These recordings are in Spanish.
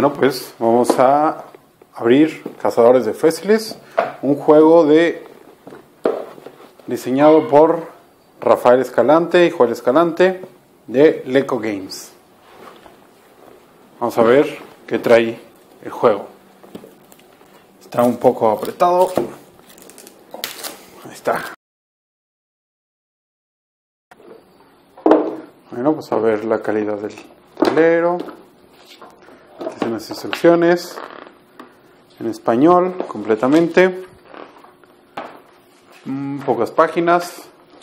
Bueno, pues vamos a abrir Cazadores de Fósiles, un juego diseñado por Rafael Escalante y Joel Escalante de Leco Games. Vamos a ver qué trae el juego. Está un poco apretado. Ahí está. Bueno, pues a ver la calidad del tablero. Aquí están las instrucciones en español completamente. Pocas páginas.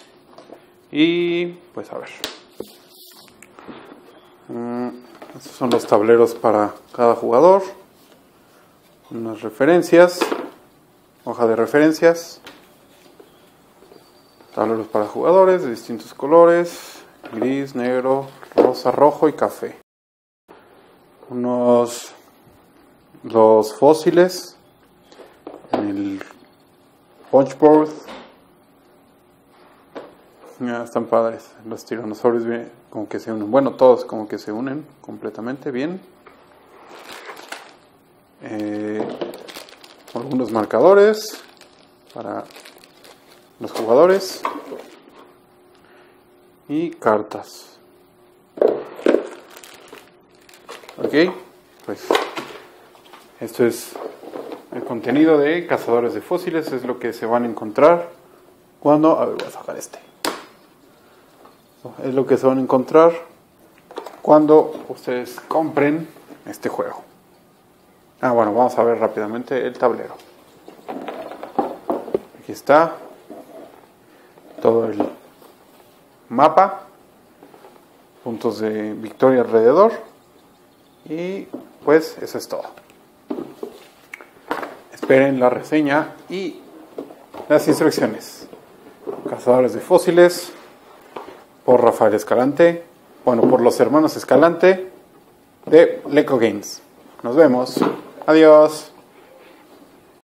Y pues a ver. Estos son los tableros para cada jugador. Unas referencias. Hoja de referencias. Tableros para jugadores de distintos colores. Gris, negro, rosa, rojo y café. Los fósiles en el punchboard. Están padres. Los tiranosaurios como que se unen. Bueno, todos como que se unen completamente bien. Algunos marcadores para los jugadores. Y cartas. Ok, pues esto es el contenido de Cazadores de Fósiles. Es lo que se van a encontrar cuando... A ver, voy a sacar este. Es lo que se van a encontrar cuando ustedes compren este juego. Bueno, vamos a ver rápidamente el tablero. Aquí está todo el mapa, puntos de victoria alrededor, y pues eso es todo. Esperen la reseña y las instrucciones. Cazadores de Fósiles por Rafael Escalante, por los hermanos Escalante de Leco Games. Nos vemos. Adiós.